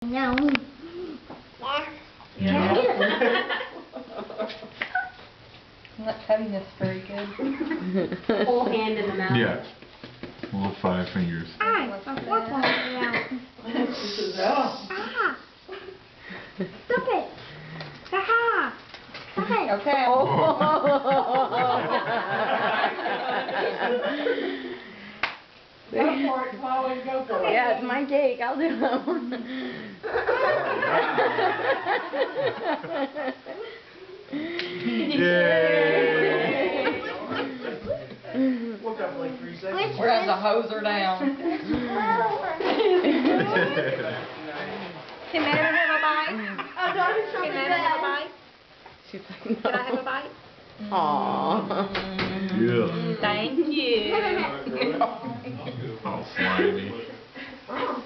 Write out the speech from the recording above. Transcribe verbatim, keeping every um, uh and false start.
No. Yeah. Yeah. I'm not cutting this very good. Whole hand in the mouth. Yeah. Little five fingers. Ah, what's that? Ah. Stop it. Haha. Stop it. Okay. Oh. Go for it, Chloe, go for it. Yeah, it's my cake. I'll do it. Yay! Woke up like three seconds. We're having to hose her down. Can Mary have a bite? Oh, don't Can Mary have a bite? She's like, no. Can I have a bite? Aww. Yeah. Thank you. Oh, slimy. Oh.